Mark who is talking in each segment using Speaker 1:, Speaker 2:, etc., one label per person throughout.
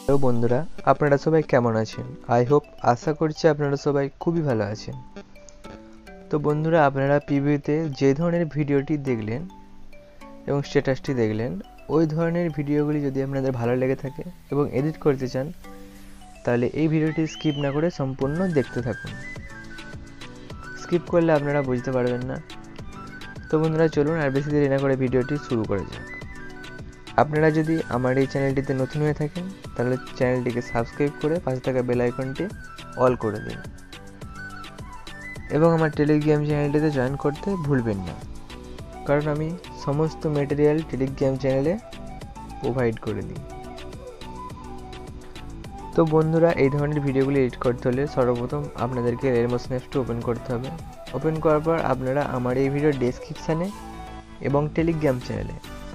Speaker 1: Hello বন্ধুরা, আপনারা সবাই কেমন আছেন? আশা করছি আপনারা সবাই খুবই ভালো আছেন। তো বন্ধুরা, আপনারা প্রিভিউতে যে ধরনের ভিডিওটি দেখলেন এবং স্ট্যাটাসটি দেখলেন, ওই ধরনের ভিডিওগুলি যদি আপনাদের ভালো লেগে থাকে এবং এডিট করতে চান, তাহলে এই ভিডিওটি স্কিপ না করে সম্পূর্ণ দেখতে থাকুন। স্কিপ করলে আপনারা বুঝতে পারবেন না। তো বন্ধুরা, চলুন আর বেশি দেরি না করে ভিডিওটি শুরু করা যাক। আপনারা যদি আমার এই চ্যানেলটিতে নতুন হয়ে থাকেন, তাহলে চ্যানেলটিকে সাবস্ক্রাইব করে পাশে থাকা বেল আইকনটি অল করে দিন এবং আমার টেলিগ্রাম চ্যানেলটিতে জয়েন করতে ভুলবেন না, কারণ আমি সমস্ত মেটেরিয়াল টেলিগ্রাম চ্যানেলে প্রোভাইড করে দিই। তো বন্ধুরা, এই ধরনের ভিডিওগুলি এডিট করতে হলে সর্বপ্রথম আপনাদেরকে রেলমোশন অ্যাপসটি ওপেন করতে হবে। ওপেন করার পর আপনারা আমার এই ভিডিওর ডেসক্রিপশানে এবং টেলিগ্রাম চ্যানেলে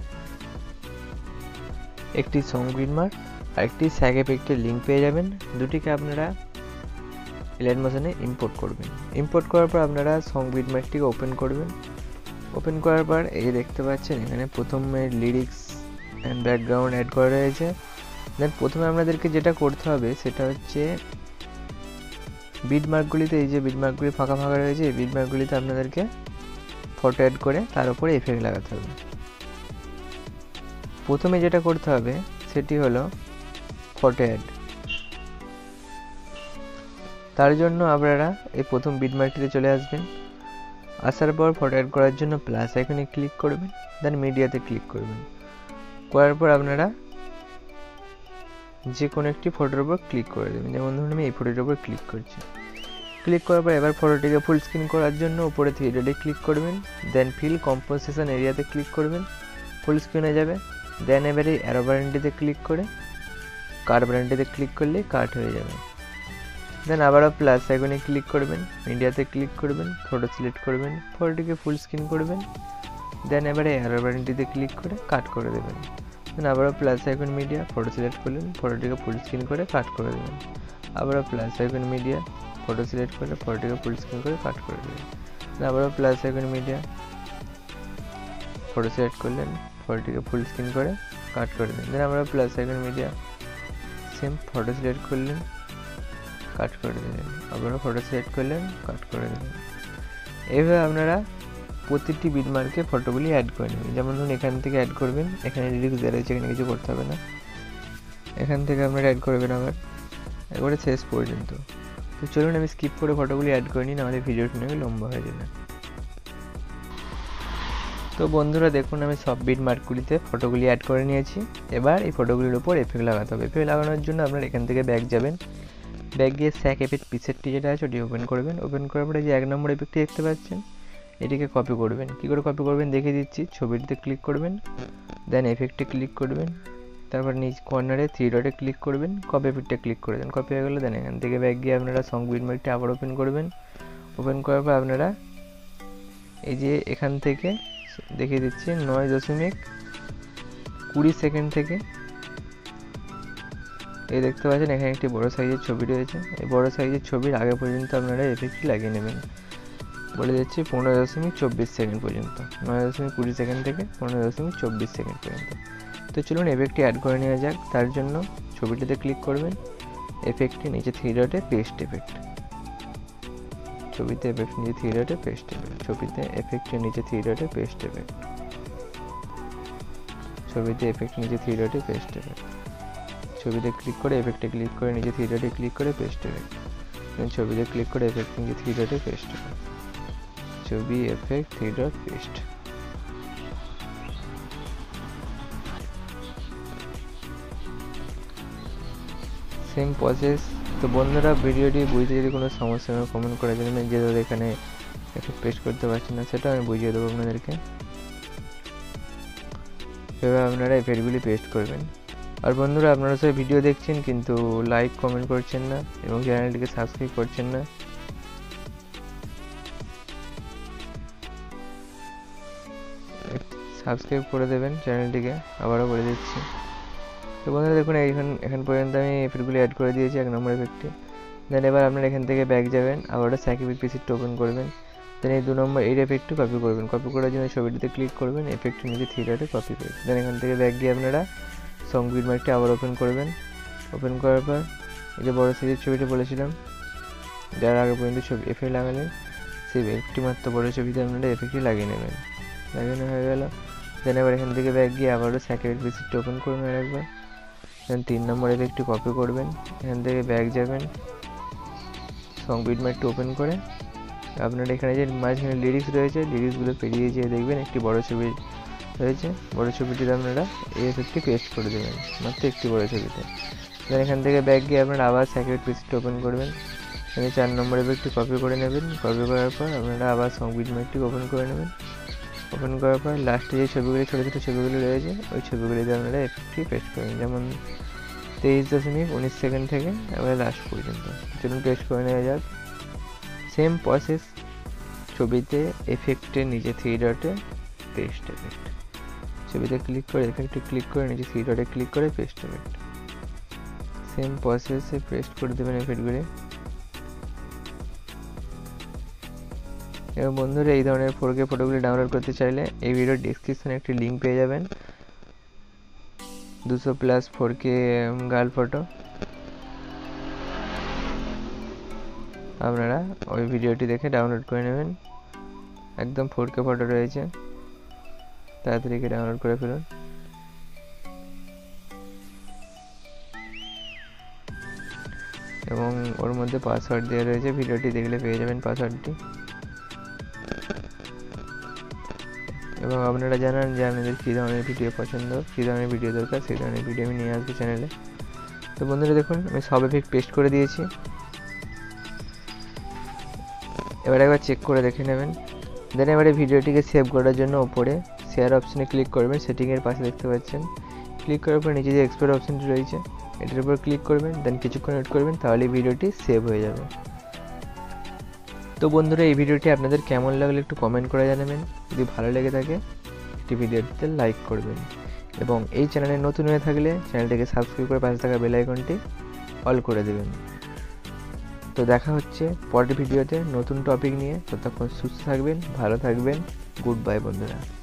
Speaker 1: একটি সংগ্রিনমার আর একটি স্যাগ এফেক্টের লিঙ্ক পেয়ে যাবেন। দুটিকে আপনারা এলাইট মোশনে ইম্পোর্ট করবেন। ইম্পোর্ট করার পর আপনারা সংগ্রিনমারটিকে ওপেন করবেন। ওপেন করার পর এই দেখতে পাচ্ছেন এখানে প্রথমে লিরিক্স অ্যান্ড ব্যাকগ্রাউন্ড অ্যাড করা রয়েছে। দেন প্রথমে আপনাদেরকে যেটা করতে হবে সেটা হচ্ছে বিটমার্কগুলিতে, এই যে বিটমার্কগুলি ফাঁকা ফাঁকা রয়েছে, এই বিটমার্কগুলিতে আপনাদেরকে ফটো অ্যাড করে তার উপরে এফেক্ট লাগাতে হবে। প্রথমে যেটা করতে হবে সেটি হলো ফটো অ্যাড। তার জন্য আপনারা এই প্রথম বিটমার্কটিতে চলে আসবেন। আসার পর ফটো অ্যাড করার জন্য প্লাস আইকনে ক্লিক করবেন, দেন মিডিয়াতে ক্লিক করবেন। করার পর আপনারা যে কোনো একটি ফটোর উপর ক্লিক করে দেবেন। যেমন ধরুন আমি এই ফটোটির উপর ক্লিক করছি। ক্লিক করার পর এবার ফটোটিকে ফুল স্ক্রিন করার জন্য উপরে থ্রি ডটে ক্লিক করবেন, দেন ফিল কম্পোজিশন এরিয়াতে ক্লিক করবেন, ফুল স্ক্রিন হয়ে যাবে। দেন এবারে অ্যারো বাটনটিতে ক্লিক করে কাট বাটনটিতে ক্লিক করলে কাট হয়ে যাবে। দেন আবারও প্লাস আইকনে ক্লিক করবেন, মিডিয়াতে ক্লিক করবেন, ফটো সিলেক্ট করবেন, ফটোটিকে ফুল স্ক্রিন করবেন। দেন এবারে অ্যারো বাটনটিতে ক্লিক করে কাট করে দেবেন। দেন আবারও plus icon media, photo select করলেন, ফটোটিকে ফুল স্ক্রিন করে কাট করে দেবেন। আবারও plus icon media, photo select করে ফটোটিকে ফুল স্ক্রিন করে কাট করে দেবেন। দেন আবারও plus icon media, photo select করলেন, ফটোটিকে ফুল স্ক্রিন করে কাট করে দেন। দেন আমরা plus icon media, same photo select করলেন, কাট করে দিলেন। আবারও ফটো সিলেক্ট করলেন, কাট করে দিলেন। এইভাবে আপনারা প্রতিটি বিটমার্কে ফটোগুলি অ্যাড করে নেবেন। যেমন ধরুন এখান থেকে অ্যাড করবেন, এখানে লিরিক্স দেওয়া রয়েছে, এখানে কিছু করতে হবে না। এখান থেকে আপনারা অ্যাড করবেন আবার একবারে শেষ পর্যন্ত। তো চলুন আমি স্কিপ করে ফটোগুলি অ্যাড করে নিই, নাহলে ভিডিওটি নাকি লম্বা হয়ে যাবে। তো বন্ধুরা দেখুন, আমি সব বিটমার্কগুলিতে ফটোগুলি অ্যাড করে নিয়েছি। এবার এই ফটোগুলির উপর এফেক্ট লাগাতে হবে। এফেক্ট লাগানোর জন্য আপনারা এখান থেকে ব্যাক যাবেন। ব্যাক গিয়ে স্যাগ এফেক্ট পিসেরটি যেটা আছে ওটি ওপেন করবেন। ওপেন করার পরে যে 1 নম্বর এফেক্টটি দেখতে পাচ্ছেন, এটিকে কপি করবেন। কী করে কপি করবেন দেখিয়ে দিচ্ছি। ছবিটিতে ক্লিক করবেন, দেন এফেক্টে ক্লিক করবেন, তারপর নিচ কর্নারে থ্রি ডটে ক্লিক করবেন, কপি এফেক্টে ক্লিক করে দেন। কপি হয়ে গেলে দেন এখান থেকে ব্যাক গিয়ে আপনারা সং বিটমার্কটি আবার ওপেন করবেন। ওপেন করার পর আপনারা এই যে এখান থেকে দেখিয়ে দিচ্ছি 9.20 সেকেন্ড থেকে এই দেখতে পাচ্ছেন এখানে একটি বড় সাইজের ছবি রয়েছে। এই বড় সাইজের ছবির আগে পর্যন্ত আপনারা এফেক্টটি লাগিয়ে নেবেন। বলে দিচ্ছি 15.24 সেকেন্ড পর্যন্ত, 9.20 সেকেন্ড থেকে 15.24 সেকেন্ড পর্যন্ত। তো চলুন এফেক্টটি অ্যাড করে নেওয়া যাক। তার জন্য ছবিটিতে ক্লিক করবেন, এফেক্টটি নিচে থ্রি ডটে পেস্ট এফেক্ট, ছবিতে এফেক্ট নিচে থ্রি ডটে পেস্ট এফেক্ট, ছবিতে এফেক্টের নিচে থ্রি ডটে পেস্ট এফেক্ট, ছবিতে এফেক্ট নিচে থ্রি ডটে পেস্ট এফেক্ট, ছবিতে ক্লিক করে এফেক্টে ক্লিক করে নিচে থ্রি ডটে ক্লিক করে পেস্ট এফেক্ট, ছবিতে ক্লিক করে এফেক্ট নিচে থ্রি ডটে পেস্ট এফেক্ট, ছবি effect three dot paste. Same process. তো বন্ধুরা, ভিডিওটি বুঝতে যদি কোনো সমস্যা হয় কমেন্ট করে দেবেন। যেহেতু এখানে এফেক্ট পেস্ট করতে পারছি না, সেটা আমি বুঝিয়ে দেবো আপনাদেরকে। এভাবে আপনারা এফেক্টগুলি পেস্ট করবেন। আর বন্ধুরা, আপনারা সবাই ভিডিও দেখছেন কিন্তু লাইক কমেন্ট করছেন না এবং চ্যানেলটিকে সাবস্ক্রাইব করছেন না। সাবস্ক্রাইব করে দেবেন চ্যানেলটিকে, আবারও বলে দিচ্ছি। তো বন্ধুরা দেখুন, এখন পর্যন্ত আমি এফেক্টগুলি অ্যাড করে দিয়েছি 1 নম্বর এফেক্টে। দেন এবার আপনারা এখান থেকে ব্যাক যাবেন, আবারও স্যাগ এফেক্ট পিসিটা ওপেন করবেন। দেন এই 2 নম্বর এই এফেক্টটি কপি করবেন। কপি করার জন্য ছবিটিতে ক্লিক করবেন, এফেক্টের নিচে থ্রি ডটে কপি পেস্ট। দেন এখান থেকে ব্যাক গিয়ে আপনারা সং বিটমার্কটি আবার ওপেন করবেন। ওপেন করার পর এই যে বড় সাইজের ছবিটা বলেছিলাম যার আগে পর্যন্ত ছবি এফেক্ট লাগালেন সেই একটি মাত্র বড় ছবিতে আপনারা এফেক্টটি লাগিয়ে নেবেন। লাগানো হয়ে গেল। দেন এবার এখান থেকে ব্যাক গিয়ে আবারও স্যাচুরেট প্রিসেটটা ওপেন করবেন আরেকবার। দেন 3 নম্বর এফেক্টটি কপি করবেন, এখান থেকে ব্যাক যাবেন, সং বিট ম্যাটটি ওপেন করে আপনার এখানে যে মাঝখানে লিরিক্স রয়েছে লিরিক্সগুলো পেরিয়ে যেয়ে দেখবেন একটি বড় ছবি রয়েছে। বড় ছবিটিতে আপনারা এই এফেক্টটি পেস্ট করে দেবেন মাত্র একটি বড় ছবিতে। দেন এখান থেকে ব্যাক গিয়ে আপনারা আবার স্যাচুরেট প্রিসেটটা ওপেন করবেন, এখানে 4 নম্বর এফেক্টটি কপি করে নেবেন। কপি করার পর আপনারা আবার সং বিট ম্যাটটি ওপেন করে নেবেন। ওপেন করার পর লাস্টে যে ছবিগুলি ছোটো ছোটো ছবিগুলি রয়েছে ওই ছবিগুলিতে আপনারা এফেক্টটি পেস্ট করবেন, যেমন 23.19 সেকেন্ড থেকে এবার লাস্ট পর্যন্ত। চলুন পেস্ট করে নেওয়া যাক। সেম প্রসেস, ছবিতে এফেক্টের নিচে 3 ডটে পেস্ট এফেক্ট, ছবিতে ক্লিক করে এফেক্টে ক্লিক করে নিচে 3 ডটে ক্লিক করে পেস্ট এফেক্ট। সেম প্রসেসে পেস্ট করে দেবেন এফেক্টগুলি। এবং বন্ধুরা এই ধরনের 4K ফটোগুলি ডাউনলোড করতে চাইলে এই ভিডিওর ডেসক্রিপশনে একটি লিঙ্ক পেয়ে যাবেন 200+ 4K গার্ল ফটো। আপনারা ওই ভিডিওটি দেখে ডাউনলোড করে নেবেন, একদম 4K ফটো রয়েছে, তাড়াতাড়ি ডাউনলোড করে ফেলুন। এবং ওর মধ্যে পাসওয়ার্ড দেওয়া রয়েছে, ভিডিওটি দেখলে পেয়ে যাবেন পাসওয়ার্ডটি। এবং আপনারা জানান যে আপনাদের কী ধরনের ভিডিও পছন্দ, কী ধরনের ভিডিও দরকার, সেই ধরনের ভিডিও আমি নিয়ে আসবো চ্যানেলে। তো বন্ধুরা দেখুন আমি সব এফেক্ট পেস্ট করে দিয়েছি। এবার একবার চেক করে দেখে নেবেন। দেন এবারে ভিডিওটিকে সেভ করার জন্য ওপরে শেয়ার অপশানে ক্লিক করবেন, সেটিংয়ের পাশে দেখতে পাচ্ছেন। ক্লিক করার পর নিচে যে এক্সপোর্ট অপশানটি রয়েছে এটার উপর ক্লিক করবেন, দেন কিছুক্ষণ ওয়েট করবেন, তাহলে ভিডিওটি সেভ হয়ে যাবে। তো বন্ধুরা এই ভিডিওটি আপনাদের কেমন লাগলো একটু কমেন্ট করে জানাবেন। যদি ভালো লেগে থাকে একটি ভিডিওটিতে লাইক করবেন এবং এই চ্যানেলে নতুন হয়ে থাকলে চ্যানেলটিকে সাবস্ক্রাইব করে পাশে থাকা বেল আইকনটি অল করে দেবেন। তো দেখা হচ্ছে পরের ভিডিওতে নতুন টপিক নিয়ে। ততক্ষণ সুস্থ থাকবেন, ভালো থাকবেন। গুড বাই বন্ধুরা।